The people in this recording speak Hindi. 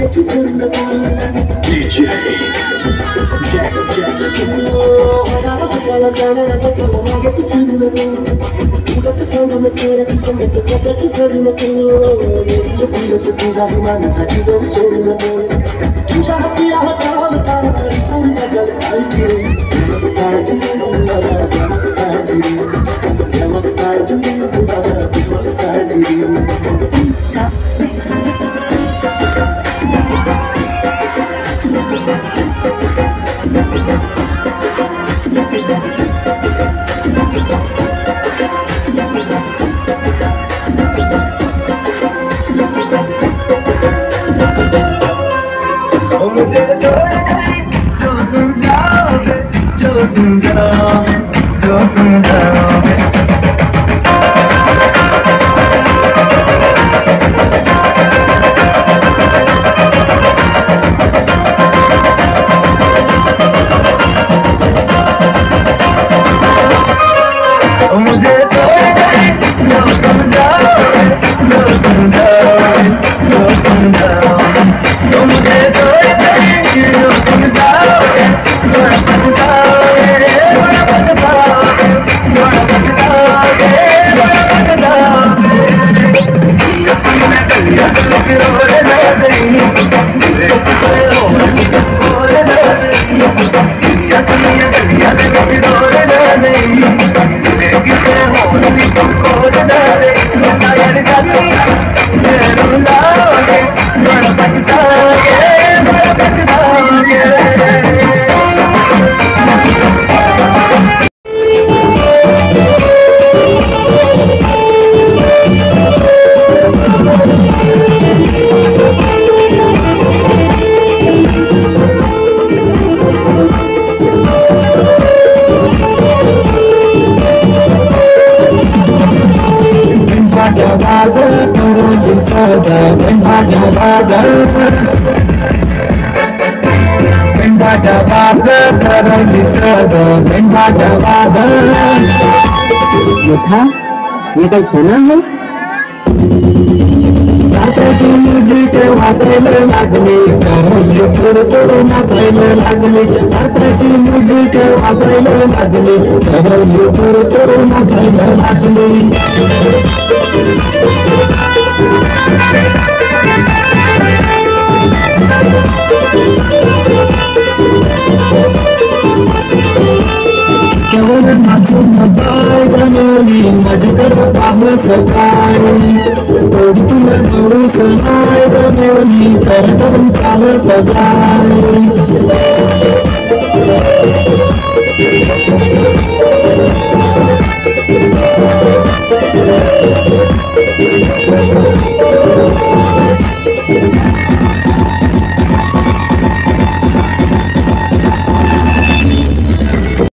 DJ Jack मुझे छोड़ गई जो तुम जाओगे, जो तुम जाओगे, जो तुम जाओगे। मुझे छोड़ गई जो तुम जाओगे, जो तुम जाओगे, जो तुम जाओगे। तो मुझे छोड़ गई जो तुम जाओगे, थोड़ा पछताओगे, थोड़ा पछताओगे, थोड़ा पछताओगे, थोड़ा पछताओगे। कसम में गलियां तो फिर रोने ना देंगी, कसम में गलियां तो फिर रोने ना देंगी। किसे होने तुमको ना देंगी, शायद जाती मैं रुलाओगे, थोड़ा पछताओगे, थोड़ा पछताओगे। था ये कल सुना है। म्यूजिक वाचायला लागले, नाचायला लागले, म्युझिक वाचायला लागले, नाचायला लागले। केवळ नाचून बाय बनवली माझ्याकडे पाहू सकाळी, थोडी तुला जोडू सहाय बनवली तर करून चालत जाय।